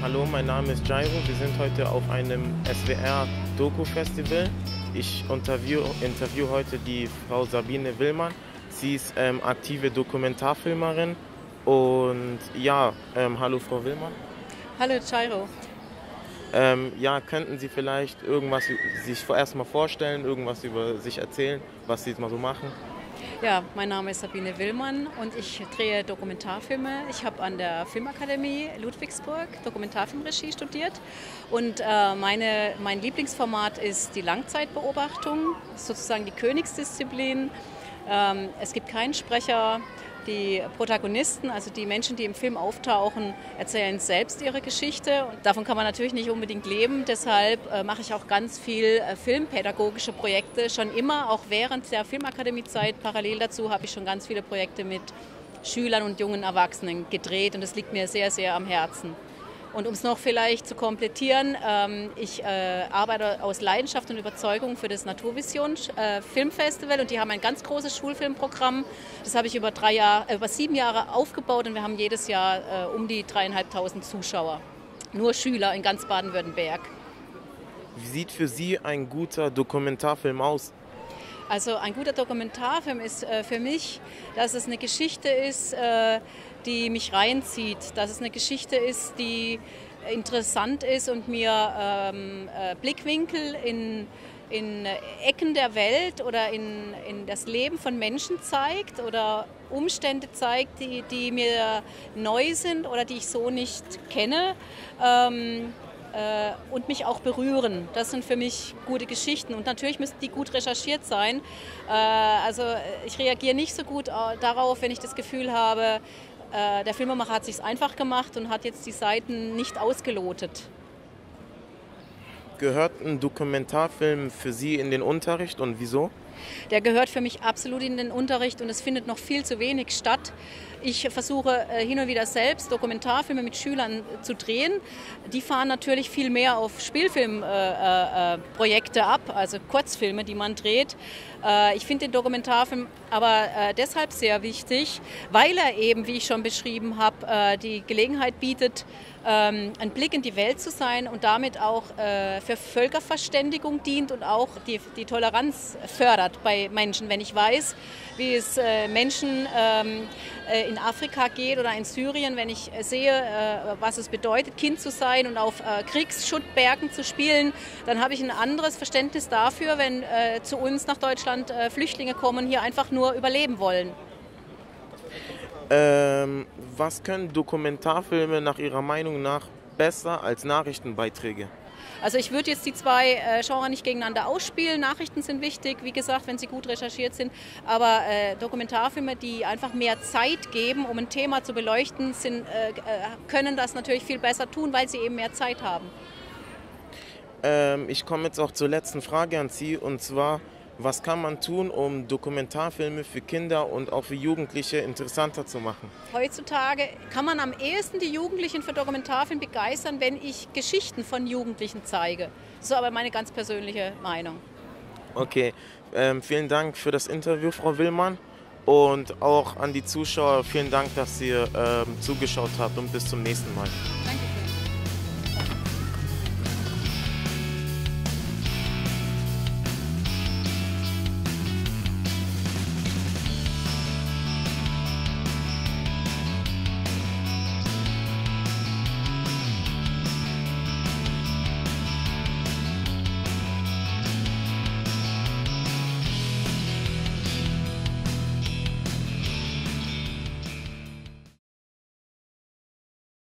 Hallo, mein Name ist Jairo. Wir sind heute auf einem SWR-Doku-Festival. Ich interview heute die Frau Sabine Willmann. Sie ist aktive Dokumentarfilmerin. Und ja, hallo Frau Willmann. Hallo Jairo. Ja, könnten Sie vielleicht irgendwas sich erstmal vorstellen, irgendwas über sich erzählen, was Sie jetzt mal so machen? Ja, mein Name ist Sabine Willmann und ich drehe Dokumentarfilme. Ich habe an der Filmakademie Ludwigsburg Dokumentarfilmregie studiert und mein Lieblingsformat ist die Langzeitbeobachtung, sozusagen die Königsdisziplin. Es gibt keinen Sprecher. Die Protagonisten, also die Menschen, die im Film auftauchen, erzählen selbst ihre Geschichte. Und davon kann man natürlich nicht unbedingt leben. Deshalb mache ich auch ganz viel filmpädagogische Projekte. Schon immer, auch während der Filmakademiezeit. Parallel dazu habe ich schon ganz viele Projekte mit Schülern und jungen Erwachsenen gedreht. Und das liegt mir sehr, sehr am Herzen. Und um es noch vielleicht zu komplettieren, ich arbeite aus Leidenschaft und Überzeugung für das Naturvision Filmfestival und die haben ein ganz großes Schulfilmprogramm. Das habe ich über 7 Jahre aufgebaut und wir haben jedes Jahr um die 3.500 Zuschauer. Nur Schüler in ganz Baden-Württemberg. Wie sieht für Sie ein guter Dokumentarfilm aus? Also ein guter Dokumentarfilm ist für mich, dass es eine Geschichte ist, die mich reinzieht, dass es eine Geschichte ist, die interessant ist und mir Blickwinkel in Ecken der Welt oder in das Leben von Menschen zeigt oder Umstände zeigt, die mir neu sind oder die ich so nicht kenne. Und mich auch berühren. Das sind für mich gute Geschichten. Und natürlich müssen die gut recherchiert sein. Also ich reagiere nicht so gut darauf, wenn ich das Gefühl habe, der Filmemacher hat es sich einfach gemacht und hat jetzt die Seiten nicht ausgelotet. Gehört ein Dokumentarfilm für Sie in den Unterricht und wieso? Der gehört für mich absolut in den Unterricht und es findet noch viel zu wenig statt. Ich versuche hin und wieder selbst Dokumentarfilme mit Schülern zu drehen. Die fahren natürlich viel mehr auf Spielfilmprojekte ab, also Kurzfilme, die man dreht. Ich finde den Dokumentarfilm aber deshalb sehr wichtig, weil er eben, wie ich schon beschrieben habe, die Gelegenheit bietet, ein Blick in die Welt zu sein und damit auch für Völkerverständigung dient und auch die Toleranz fördert bei Menschen. Wenn ich weiß, wie es Menschen in Afrika geht oder in Syrien, wenn ich sehe, was es bedeutet, Kind zu sein und auf Kriegsschuttbergen zu spielen, dann habe ich ein anderes Verständnis dafür, wenn zu uns nach Deutschland Flüchtlinge kommen, hier einfach nur überleben wollen. Was können Dokumentarfilme nach Ihrer Meinung nach besser als Nachrichtenbeiträge? Also ich würde jetzt die zwei Genres nicht gegeneinander ausspielen. Nachrichten sind wichtig, wie gesagt, wenn sie gut recherchiert sind. Aber Dokumentarfilme, die einfach mehr Zeit geben, um ein Thema zu beleuchten, können das natürlich viel besser tun, weil sie eben mehr Zeit haben. Ich komme jetzt auch zur letzten Frage an Sie, und zwar, was kann man tun, um Dokumentarfilme für Kinder und auch für Jugendliche interessanter zu machen? Heutzutage kann man am ehesten die Jugendlichen für Dokumentarfilm begeistern, wenn ich Geschichten von Jugendlichen zeige. Das ist aber meine ganz persönliche Meinung. Okay, vielen Dank für das Interview, Frau Willmann. Und auch an die Zuschauer, vielen Dank, dass ihr zugeschaut habt, und bis zum nächsten Mal. Danke.